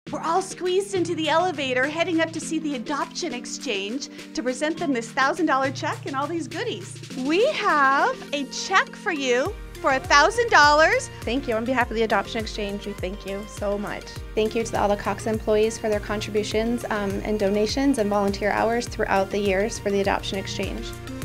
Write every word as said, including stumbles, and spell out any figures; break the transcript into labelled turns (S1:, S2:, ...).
S1: We're all squeezed into the elevator heading up to see the Adoption Exchange to present them this one thousand dollar check and all these goodies. We have a check for you for one thousand dollars.
S2: Thank you. On behalf of the Adoption Exchange, we thank you so much. Thank you to all the Cox employees for their contributions um, and donations and volunteer hours throughout the years for the Adoption Exchange.